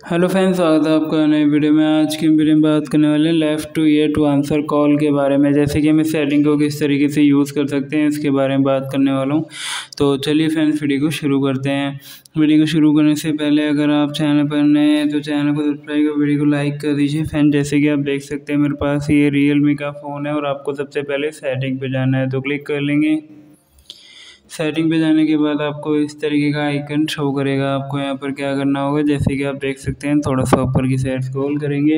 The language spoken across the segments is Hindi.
हेलो फ्रेंड्स, स्वागत है आपका नई वीडियो में। आज की वीडियो में बात करने वाले हैं left to ear to answer call के बारे में। जैसे कि हम इस सेटिंग को किस तरीके से यूज़ कर सकते हैं इसके बारे में बात करने वाला हूँ। तो चलिए फ्रेंड्स, वीडियो को शुरू करते हैं। वीडियो को शुरू करने से पहले अगर आप चैनल पर नए हैं तो चैनल को सब्सक्राइब कर वीडियो को लाइक कर दीजिए। फ्रेंड, जैसे कि आप देख सकते हैं मेरे पास ये रियलमी का फ़ोन है और आपको सबसे पहले सेटिंग पर जाना है, तो क्लिक कर लेंगे। सेटिंग पे जाने के बाद आपको इस तरीके का आइकन शो करेगा। आपको यहाँ पर क्या करना होगा, जैसे कि आप देख सकते हैं, थोड़ा सा ऊपर की साइड स्क्रॉल करेंगे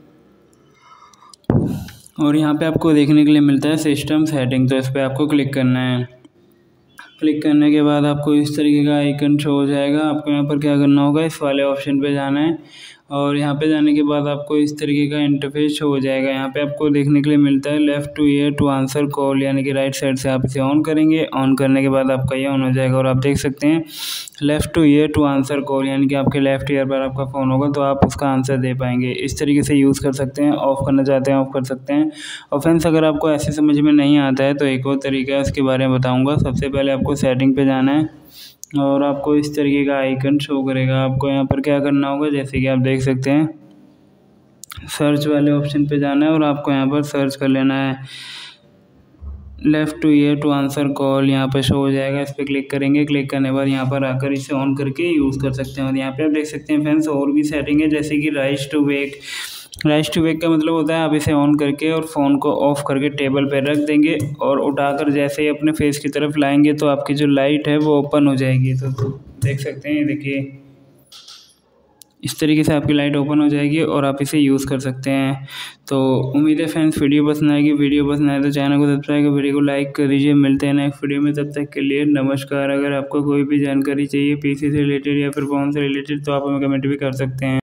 और यहाँ पे आपको देखने के लिए मिलता है सिस्टम सेटिंग, तो इस पर आपको क्लिक करना है। क्लिक करने के बाद आपको इस तरीके का आइकन शो हो जाएगा। आपको यहाँ पर क्या करना होगा, इस वाले ऑप्शन पे जाना है और यहाँ पे जाने के बाद आपको इस तरीके का इंटरफेस शो हो जाएगा। यहाँ पे आपको देखने के लिए मिलता है left to ear to answer call, यानी कि राइट साइड से आप इसे ऑन करेंगे। ऑन करने के बाद आपका ये ऑन हो जाएगा और आप देख सकते हैं left to ear to answer call, यानी कि आपके लेफ़्ट ईयर पर आपका फ़ोन होगा तो आप उसका आंसर दे पाएंगे। इस तरीके से यूज़ कर सकते हैं। ऑफ़ करना चाहते हैं ऑफ़ कर सकते हैं। और फ्रेंड्स, अगर आपको ऐसे समझ में नहीं आता है तो एक और तरीका है, उसके बारे में बताऊँगा। सबसे पहले आपको सेटिंग पे जाना है और आपको इस तरीके का आइकन शो करेगा। आपको यहाँ पर क्या करना होगा, जैसे कि आप देख सकते हैं, सर्च वाले ऑप्शन पे जाना है और आपको यहाँ पर सर्च कर लेना है left to ear to answer call. यहाँ पर शो हो जाएगा, इस पर क्लिक करेंगे। क्लिक करने के बाद यहाँ पर आकर इसे ऑन करके यूज़ कर सकते हैं। और यहाँ पे आप देख सकते हैं फ्रेंड्स, और भी सेटिंग है, जैसे कि raise to wake. Raise to wake का मतलब होता है आप इसे ऑन करके और फ़ोन को ऑफ करके टेबल पर रख देंगे और उठाकर जैसे ही अपने फेस की तरफ लाएंगे तो आपकी जो लाइट है वो ओपन हो जाएगी। तो देख सकते हैं, देखिए इस तरीके से आपकी लाइट ओपन हो जाएगी और आप इसे यूज़ कर सकते हैं। तो उम्मीद है फ्रेंड्स वीडियो पसंद आएगी। वीडियो पसंद आए तो चैनल को सब्सक्राइब कर वीडियो को लाइक कर दीजिए। मिलते हैं नेक्स्ट वीडियो में, तब तक के लिए नमस्कार। अगर आपको कोई भी जानकारी चाहिए पीसी से रिलेटेड या फिर फ़ोन से रिलेटेड तो आप हमें कमेंट भी कर सकते हैं।